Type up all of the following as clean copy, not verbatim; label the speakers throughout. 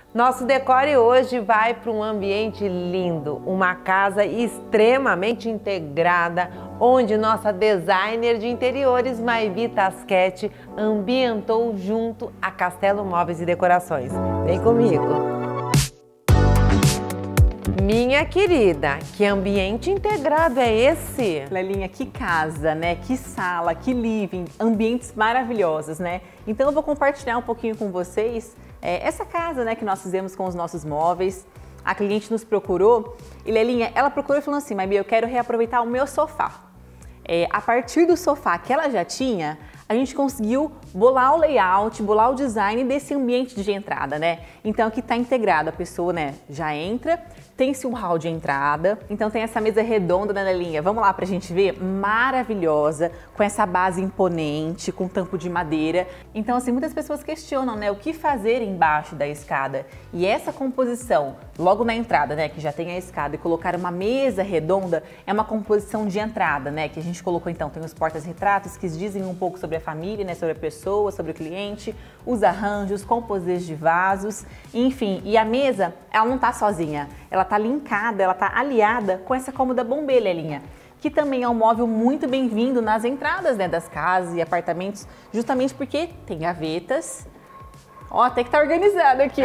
Speaker 1: Nosso decore hoje vai para um ambiente lindo, uma casa extremamente integrada, onde nossa designer de interiores, Maivi Tasquete, ambientou junto a Castelo Móveis e Decorações. Vem comigo! Minha querida, que ambiente integrado é esse?
Speaker 2: Lelinha, que casa, né? Que sala, que living, ambientes maravilhosos, né? Então eu vou compartilhar um pouquinho com vocês essa casa, né, que nós fizemos com os nossos móveis. A cliente nos procurou e Lelinha, ela procurou e falou assim: Maivi, eu quero reaproveitar o meu sofá. A partir do sofá que ela já tinha, a gente conseguiu bolar o layout, bolar o design desse ambiente de entrada, né? Então aqui está integrado, a pessoa, né, já entra, tem-se um hall de entrada, então tem essa mesa redonda, né, Lelinha? Vamos lá pra gente ver? Maravilhosa, com essa base imponente, com tampo de madeira. Então, assim, muitas pessoas questionam, né, o que fazer embaixo da escada. E essa composição, logo na entrada, né, que já tem a escada, e colocar uma mesa redonda, é uma composição de entrada, né, que a gente colocou, então, tem os portas-retratos que dizem um pouco sobre a família, né, sobre a pessoa, sobre o cliente, os arranjos, composês de vasos, enfim. E a mesa, ela não tá sozinha, ela tá linkada, ela tá aliada com essa cômoda bombê, Lelinha, que também é um móvel muito bem-vindo nas entradas, né, das casas e apartamentos, justamente porque tem gavetas. Ó, até que tá organizado aqui,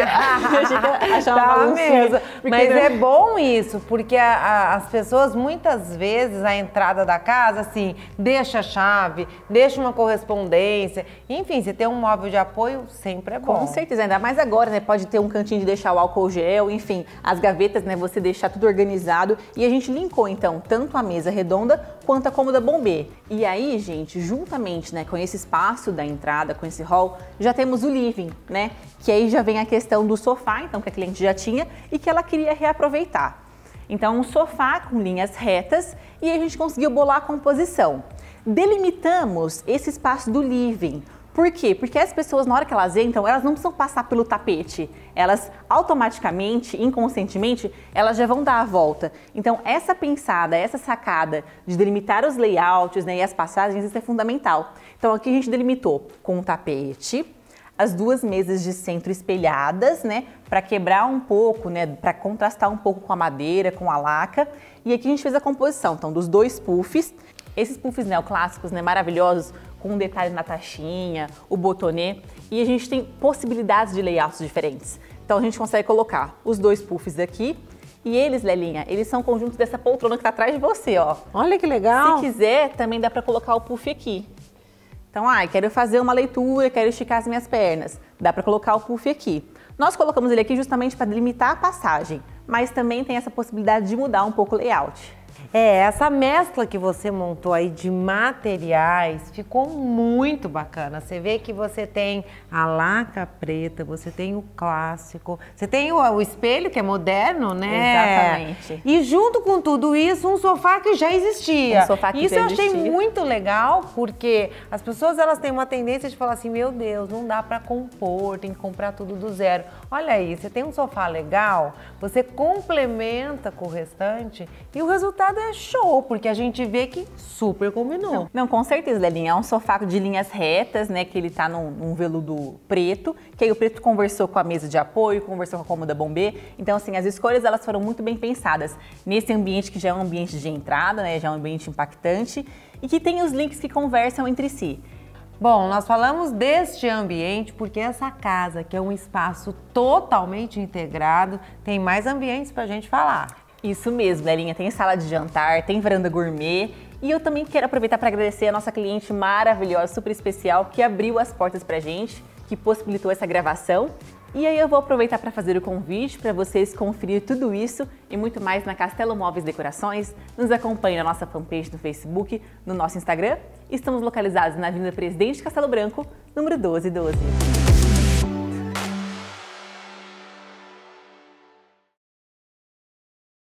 Speaker 2: ó.
Speaker 1: Tá mesmo. Mas é bom isso, porque as pessoas, muitas vezes, a entrada da casa, assim, deixa a chave, deixa uma correspondência. Enfim, se tem um móvel de apoio, sempre é bom.
Speaker 2: Com certeza, ainda mais agora, né? Pode ter um cantinho de deixar o álcool gel, enfim, as gavetas, né? Você deixar tudo organizado. E a gente linkou, então, tanto a mesa redonda quanto a cômoda bombê. E aí, gente, juntamente, né, com esse espaço da entrada, com esse hall, já temos o living, né? Que aí já vem a questão do sofá, então, que a cliente já tinha e que ela queria reaproveitar. Então, um sofá com linhas retas e a gente conseguiu bolar a composição. Delimitamos esse espaço do living. Por quê? Porque as pessoas, na hora que elas entram, elas não precisam passar pelo tapete. Elas automaticamente, inconscientemente, elas já vão dar a volta. Então, essa pensada, essa sacada de delimitar os layouts, né, e as passagens, isso é fundamental. Então, aqui a gente delimitou com um tapete, as duas mesas de centro espelhadas, né, para quebrar um pouco, né, para contrastar um pouco com a madeira, com a laca. E aqui a gente fez a composição, então, dos dois puffs. Esses puffs neoclássicos, né, maravilhosos, com um detalhe na taxinha, o botonê. E a gente tem possibilidades de layouts diferentes. Então, a gente consegue colocar os dois puffs aqui. E eles, Lelinha, eles são conjuntos dessa poltrona que tá atrás de você, ó.
Speaker 1: Olha que legal!
Speaker 2: Se quiser, também dá para colocar o puff aqui. Então, quero fazer uma leitura, quero esticar as minhas pernas. Dá para colocar o puff aqui. Nós colocamos ele aqui justamente para delimitar a passagem, mas também tem essa possibilidade de mudar um pouco o layout.
Speaker 1: Essa mescla que você montou aí de materiais ficou muito bacana. Você vê que você tem a laca preta, você tem o clássico, você tem o espelho que é moderno, né?
Speaker 2: Exatamente.
Speaker 1: E junto com tudo isso, um sofá que já existia.
Speaker 2: Um sofá que
Speaker 1: isso
Speaker 2: já
Speaker 1: eu achei
Speaker 2: existia.
Speaker 1: muito legal, porque as pessoas elas têm uma tendência de falar assim: meu Deus, não dá para compor, tem que comprar tudo do zero. Olha aí, você tem um sofá legal, você complementa com o restante e o resultado é show, porque a gente vê que super combinou.
Speaker 2: Não, com certeza, Lelinha. É um sofá de linhas retas, né? Que ele tá num veludo preto, que aí o preto conversou com a mesa de apoio, conversou com a cômoda bombê. Então, assim, as escolhas elas foram muito bem pensadas nesse ambiente que já é um ambiente de entrada, né? Já é um ambiente impactante e que tem os links que conversam entre si.
Speaker 1: Bom, nós falamos deste ambiente porque essa casa, que é um espaço totalmente integrado, tem mais ambientes pra gente falar.
Speaker 2: Isso mesmo, Lelinha, tem sala de jantar, tem varanda gourmet e eu também quero aproveitar para agradecer a nossa cliente maravilhosa, super especial, que abriu as portas pra gente, que possibilitou essa gravação. E aí eu vou aproveitar para fazer o convite para vocês conferir tudo isso e muito mais na Castelo Móveis Decorações. Nos acompanhe na nossa fanpage no Facebook, no nosso Instagram. Estamos localizados na Avenida Presidente Castelo Branco, número 1212.